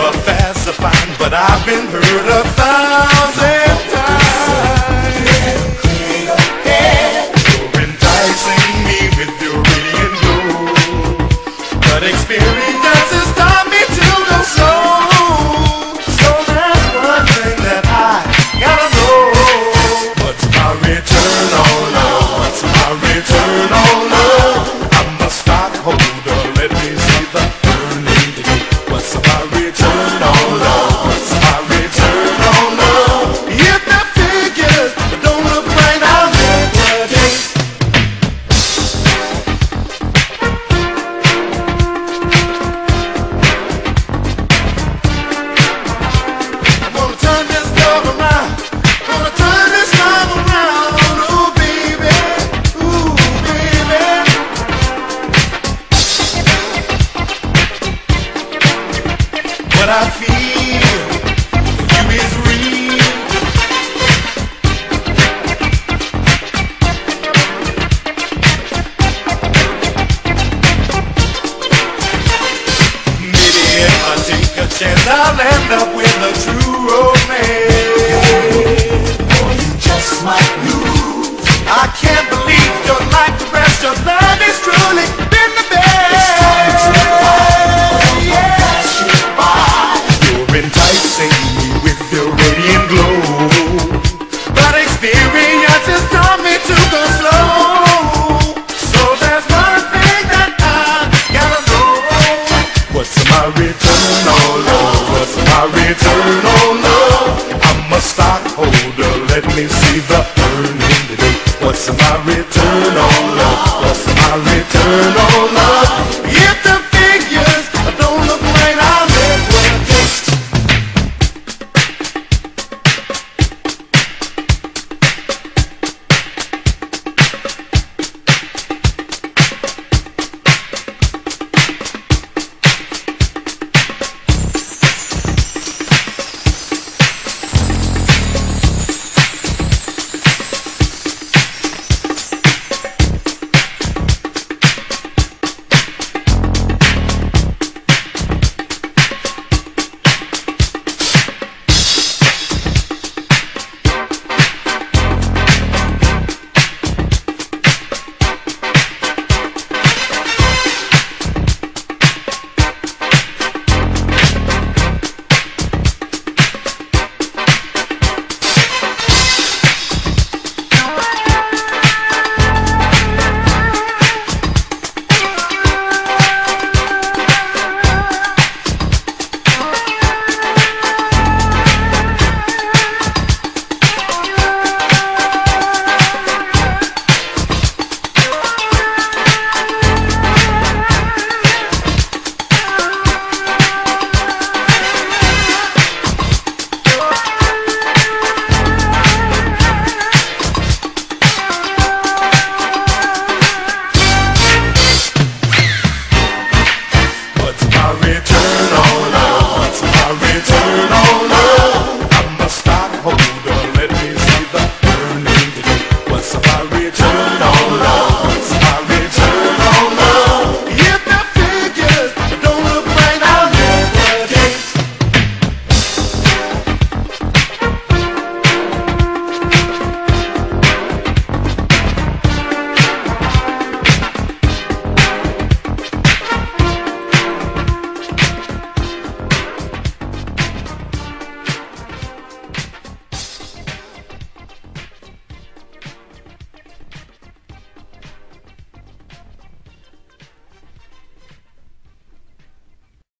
never fast or fine, but I've been hurt 1,000 times. You're enticing me with your radiant glow, but experience has taught me to go slow. So there's one thing that I gotta know. What's my return on love? What's my return on love? I'm a stockholder, let me see the earning today. What's my return on love? What's my return on love? If the figures don't look right, I'll make a day. I'm gonna turn this love around. Gonna turn this love around. Ooh, baby. Ooh, baby. What I feel for you is real. Maybe if I take a chance, I'll end up with a true romance. Or you just might lose. I can't believe you're like the rest. Your love is truly been the best. Yeah. Pass you by. You're enticing me with your radiant glow, but experience has taught me to go slow. So there's one thing that I gotta know. What's my return on love? What's my return on love? I'm a stockholder, let me see the earning today. What's my return